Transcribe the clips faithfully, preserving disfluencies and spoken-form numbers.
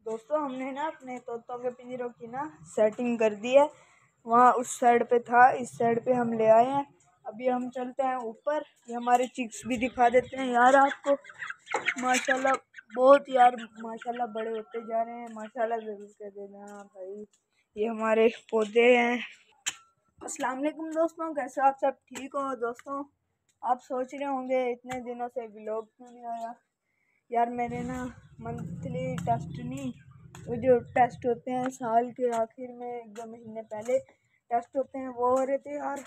दोस्तों हमने ना अपने तोतों के पिंजरों की ना सेटिंग कर दी है। वहाँ उस साइड पे था, इस साइड पे हम ले आए हैं। अभी हम चलते हैं ऊपर, ये हमारे चिक्स भी दिखा देते हैं यार आपको। माशाल्लाह बहुत यार माशाल्लाह बड़े होते जा रहे हैं। माशाल्लाह जरूर कह देना भाई। ये हमारे पौधे हैं। अस्सलाम वालेकुम दोस्तों, कैसे आप सब ठीक हो? दोस्तों आप सोच रहे होंगे इतने दिनों से व्लॉग क्यों नहीं आया। यार मेरे ना मंथली टेस्ट नहीं, वो जो टेस्ट होते हैं साल के आखिर में एक दो महीने पहले टेस्ट होते हैं वो हो रहे थे यार।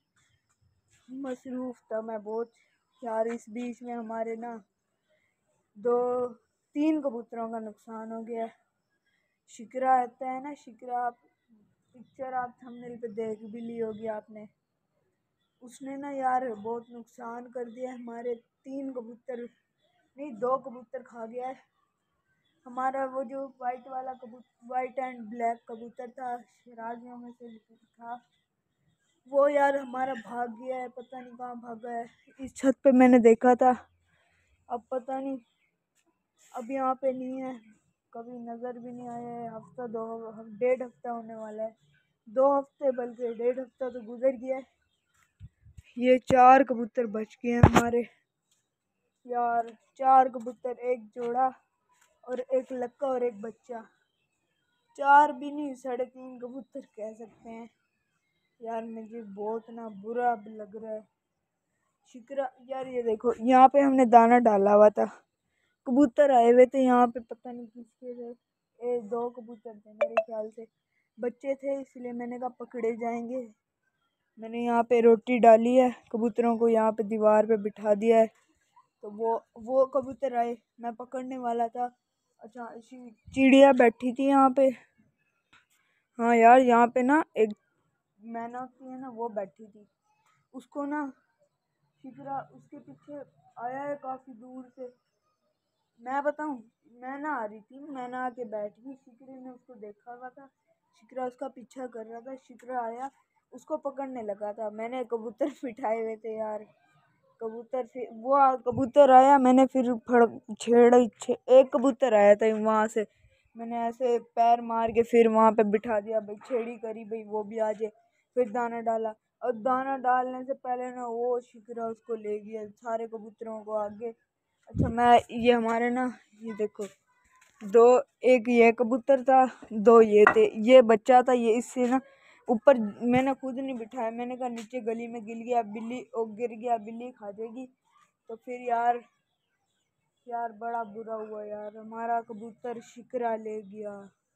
मसरूफ़ था मैं बहुत यार। इस बीच में हमारे ना दो तीन कबूतरों का नुकसान हो गया। शिकरा आता है ना, शिकरा आप पिक्चर आप थंबनेल पे देख भी ली होगी आपने। उसने ना यार बहुत नुकसान कर दिया। हमारे तीन कबूतर नहीं दो कबूतर खा गया है। हमारा वो जो वाइट वाला कबूतर, वाइट एंड ब्लैक कबूतर था, शराजियों में से था वो यार हमारा भाग गया है। पता नहीं कहाँ भागा है। इस छत पे मैंने देखा था, अब पता नहीं, अब यहाँ पे नहीं है, कभी नज़र भी नहीं आया है। हफ्ता दो डेढ़ हफ्ता होने वाला है, दो हफ्ते बल्कि डेढ़ हफ्ता तो गुजर गया है। ये चार कबूतर बच गए हैं हमारे यार। चार कबूतर, एक जोड़ा और एक लक्का और एक बच्चा। चार भी नहीं, साढ़े तीन कबूतर कह सकते हैं यार। मुझे बहुत ना बुरा लग रहा है। शिकरा यार ये देखो, यहाँ पे हमने दाना डाला हुआ था, कबूतर आए हुए थे यहाँ पे, पता नहीं किसके थे। ए, दो कबूतर थे मेरे ख्याल से, बच्चे थे, इसलिए मैंने कहा पकड़े जाएंगे। मैंने यहाँ पे रोटी डाली है, कबूतरों को यहाँ पे दीवार पे बिठा दिया है। तो वो वो कबूतर आए, मैं पकड़ने वाला था। अच्छा चिड़िया बैठी थी यहाँ पे। हाँ यार यहाँ पे ना एक मैना की है ना, वो बैठी थी। उसको ना शिकरा उसके पीछे आया है काफ़ी दूर से। मैं बताऊं, मैना आ रही थी, मैना आके बैठ गई। शिकरे ने उसको देखा हुआ था, शिकरा उसका पीछा कर रहा था। शिकरा आया, उसको पकड़ने लगा था। मैंने कबूतर बिठाए हुए थे यार। कबूतर फिर वो आ, कबूतर आया, मैंने फिर फड़ छेड़ छे, एक कबूतर आया था वहाँ से, मैंने ऐसे पैर मार के फिर वहाँ पे बिठा दिया भाई, छेड़ी करी भाई वो भी आ जाए। फिर दाना डाला, और दाना डालने से पहले ना वो शिकरा उसको ले गया सारे कबूतरों को आगे। अच्छा मैं ये हमारे ना ये देखो दो, एक ये कबूतर था, दो ये थे, ये बच्चा था। ये इससे ना ऊपर मैंने खुद नहीं बिठाया, मैंने कहा नीचे गली में गिर गया बिल्ली ओ गिर गया बिल्ली खा जाएगी। तो फिर यार यार बड़ा बुरा हुआ यार, हमारा कबूतर शिकरा ले गया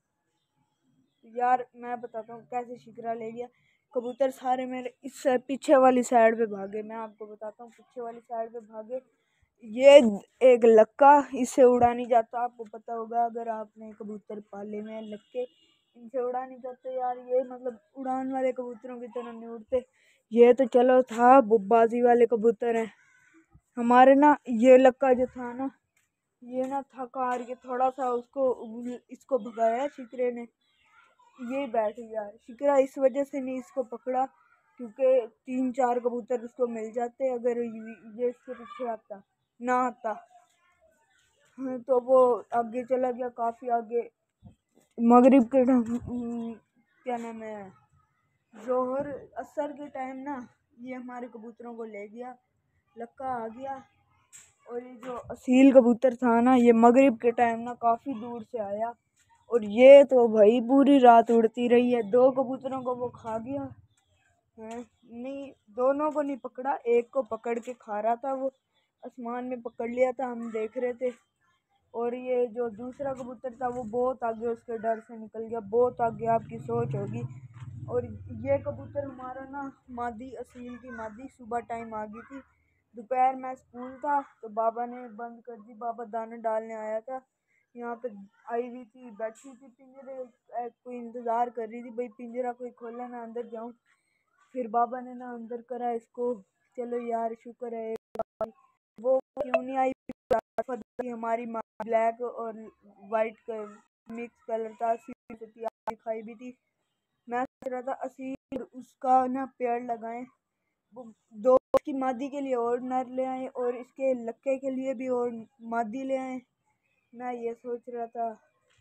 यार। मैं बताता हूँ कैसे शिकरा ले गया। कबूतर सारे मेरे इस पीछे वाली साइड पे भागे। मैं आपको बताता हूँ, पीछे वाली साइड पे भागे। ये एक लक्का, इससे उड़ा नहीं जाता, आपको पता होगा अगर आपने कबूतर पाले में लक्के, इनसे उड़ा नहीं जाते यार। ये मतलब उड़ान वाले कबूतरों की तरह नहीं उड़ते। ये तो चलो था बुब्बाजी वाले कबूतर हैं हमारे ना। ये लक्का जो था ना, ये ना थका हार के थोड़ा सा उसको इसको भगाया शिकरे ने, ये बैठ गया। शिकरा इस वजह से नहीं इसको पकड़ा क्योंकि तीन चार कबूतर उसको मिल जाते अगर ये इसके पीछे आता ना आता। हाँ, तो वो आगे चला गया काफ़ी आगे। मगरिब के क्या नाम है, जोहर असर के टाइम ना ये हमारे कबूतरों को ले गया, लक्का आ गया। और ये जो असील कबूतर था ना, ये मगरिब के टाइम ना काफ़ी दूर से आया, और ये तो भाई पूरी रात उड़ती रही है। दो कबूतरों को वो खा गया है, नहीं दोनों को नहीं पकड़ा, एक को पकड़ के खा रहा था वो, आसमान में पकड़ लिया था, हम देख रहे थे। और ये जो दूसरा कबूतर था वो बहुत आगे उसके डर से निकल गया, बहुत आगे, आपकी सोच होगी। और ये कबूतर हमारा ना मादी, असील की मादी सुबह टाइम आ गई थी। दोपहर में स्कूल था तो बाबा ने बंद कर दी, बाबा दाना डालने आया था यहाँ पे, आई हुई थी, बैठी थी पिंजरे, कोई इंतज़ार कर रही थी भाई पिंजरा कोई खोला ना अंदर जाऊँ। फिर बाबा ने ना अंदर करा इसको, चलो यार शुक्र है। वो क्यों नहीं आई, हमारी माँ ब्लैक और वाइट मिक्स कलर था, दिखाई भी थी। मैं सोच रहा था असील उसका ना पेड़ लगाएं, दो की मादी के लिए और नर ले आए और इसके लक्के के लिए भी और मादी ले आए। मैं ये सोच रहा था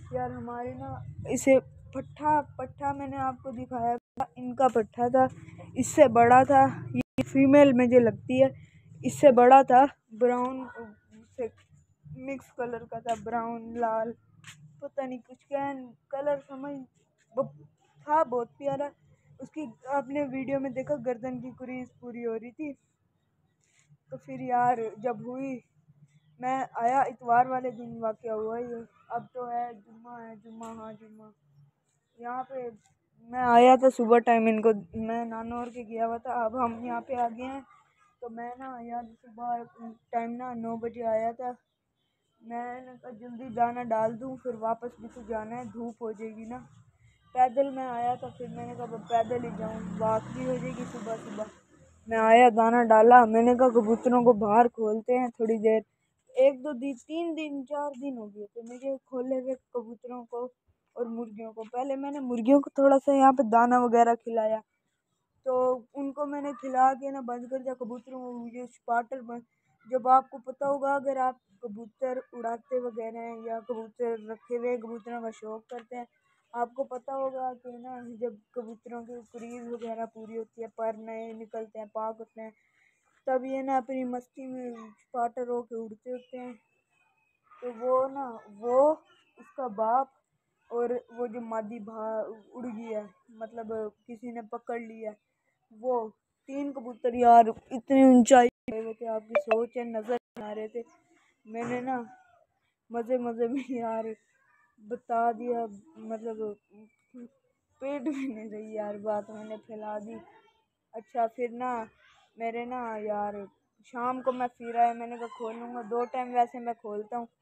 यार हमारे ना इसे पट्ठा पट्ठा मैंने आपको दिखाया था, इनका पट्ठा था, इससे बड़ा था। ये फीमेल मुझे लगती है, इससे बड़ा था, ब्राउन से मिक्स कलर का था, ब्राउन लाल पता नहीं कुछ क्या कलर समझ था, बहुत प्यारा। उसकी आपने वीडियो में देखा गर्दन की कुरीज पूरी हो रही थी। तो फिर यार जब हुई, मैं आया इतवार वाले दिन वाक़या हुआ ये, अब तो है जुम्मा है जुम्मा हाँ जुम्मा। यहाँ पे मैं आया था सुबह टाइम, इनको मैं नानौर के गया हुआ था, अब हम यहाँ पे आ गए हैं। तो मैं ना यहाँ सुबह टाइम ना नौ बजे आया था, मैंने कहा जल्दी दाना डाल दूँ, फिर वापस भी तो जाना है, धूप हो जाएगी ना। पैदल मैं आया था, फिर मैंने कहा पैदल ही जाऊँ, वॉक भी हो जाएगी सुबह सुबह। मैं आया दाना डाला, मैंने कहा कबूतरों को बाहर खोलते हैं थोड़ी देर। एक दो दिन तीन दिन चार दिन हो गए थे मुझे खोले हुए कबूतरों को और मुर्गियों को। पहले मैंने मुर्गियों को थोड़ा सा यहाँ पे दाना वगैरह खिलाया, तो उनको मैंने खिला के ना बंद कर दिया। कबूतरों को ये स्पाटर बंद, जब आपको पता होगा अगर आप कबूतर उड़ाते वगैरह हैं या कबूतर रखे हुए कबूतरों का शौक करते हैं, आपको पता होगा कि ना जब कबूतरों की क्रीज वगैरह पूरी होती है, पर नए निकलते हैं, पाक होते हैं, तब ये ना अपनी मस्ती में स्पाटर होके उड़ते होते हैं। तो वो ना वो उसका बाप और वो जो मादी भा उड़ गई है, मतलब किसी ने पकड़ लिया, वो तीन कबूतर यार इतनी ऊंचाई पे हुए थे, आपकी सोच है नजर नहीं आ रहे थे। मैंने ना मजे मजे में यार बता दिया, मतलब पेट में नहीं रही यार बात, मैंने फैला दी। अच्छा फिर ना मेरे ना यार शाम को मैं फिर आया, मैंने कहा खोलूँगा, दो टाइम वैसे मैं खोलता हूँ।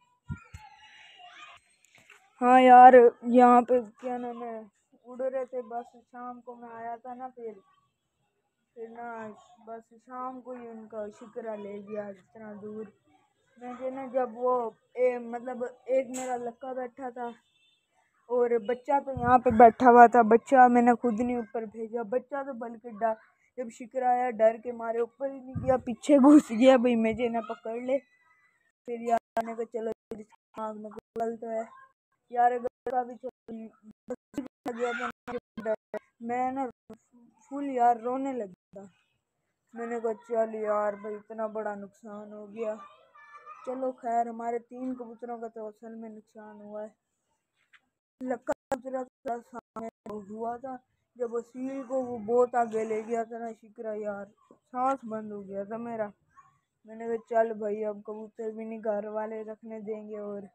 हाँ यार यहाँ पे क्या नाम है उड़ रहे थे, बस शाम को मैं आया था ना, फिर फिर ना बस शाम को ही उनका शिकरा ले गया इतना दूर। मुझे ना जब वो ए, मतलब एक मेरा लक्का बैठा था और बच्चा तो यहाँ पे बैठा हुआ था, बच्चा मैंने खुद नहीं ऊपर भेजा, बच्चा तो बल्कि डर, जब शिकरा आया डर के मारे ऊपर ही नहीं गया, पीछे घुस गया भाई मुझे ना पकड़ ले। फिर यार ने कहा चलो दिमाग में गल तो है यार, अगर भी गया था मैं ना फुल यार रोने लगा था। मैंने कहा चल यार भाई इतना बड़ा नुकसान हो गया। चलो खैर हमारे तीन कबूतरों का तो असल में नुकसान हुआ है। लक्का सामने हुआ था, जब वो सील को वो बहुत आगे ले गया था ना शिकरा, यार सांस बंद हो गया था मेरा। मैंने कहा चल भाई अब कबूतर भी नहीं घर वाले रखने देंगे, और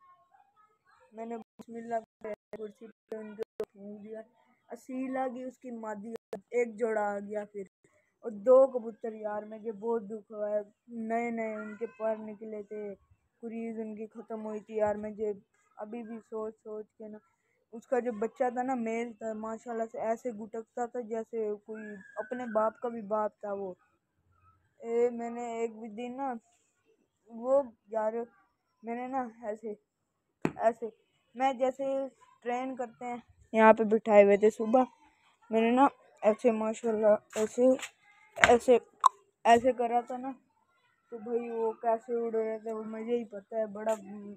मैंने बिस्मिल्लाह कुर्सी पे उनके फूंक दिया, असील आ गई उसकी मादी, एक जोड़ा आ गया फिर, और दो कबूतर यार मुझे बहुत दुख हुआ है, नए नए उनके पर निकले थे, कुरीज उनकी ख़त्म हुई थी यार। मुझे अभी भी सोच सोच के ना, उसका जो बच्चा था ना मेल था, माशाल्लाह से ऐसे गुटकता था जैसे कोई अपने बाप का भी बाप था वो। ए, मैंने एक भी दिन ना वो यार मैंने ना ऐसे ऐसे मैं जैसे ट्रेन करते हैं यहाँ पे बिठाए हुए थे सुबह, मैंने ना ऐसे माशाल्लाह ऐसे ऐसे ऐसे करा था ना, तो भाई वो कैसे उड़ रहे थे वो मुझे ही पता है। बड़ा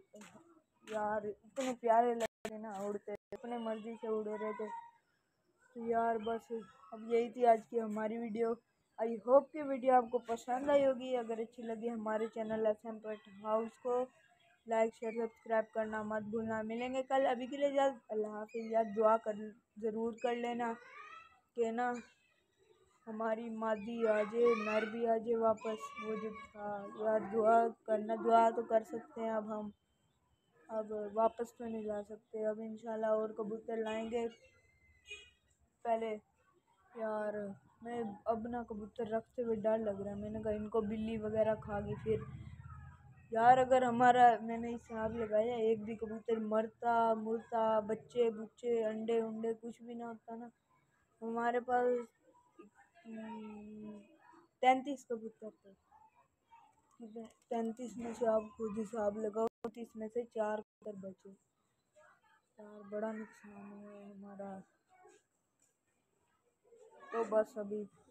यार इतने प्यारे लग रहे ना उड़ते, अपने मर्जी से उड़ रहे थे। तो यार बस अब यही थी आज की हमारी वीडियो। आई होप कि वीडियो आपको पसंद आई होगी। अगर अच्छी लगी हमारे channel S M pet house को लाइक शेयर सब्सक्राइब करना मत भूलना। मिलेंगे कल, अभी के लिए इजाज़त, अल्लाह हाफिज़। यार दुआ कर ज़रूर कर लेना कि ना हमारी मादी आ जाए, नर भी आ जाए वापस, वो जो था यार दुआ करना, दुआ तो कर सकते हैं अब हम, अब वापस तो नहीं ला सकते, अब इंशाल्लाह और कबूतर लाएंगे। पहले यार मैं अब ना कबूतर रखते हुए डर लग रहा है, मैंने कहा इनको बिल्ली वगैरह खा गई फिर। यार अगर हमारा मैंने हिसाब लगाया एक भी कबूतर मरता मुरता, बच्चे बुच्चे अंडे उंडे कुछ भी ना होता ना, हमारे पास तैंतीस कबूतर थे। ठीक है, तैंतीस में से आप खुद हिसाब लगाओ, तीस में से चार कबूतर बचे। यार बड़ा नुकसान हुआ है हमारा। तो बस अभी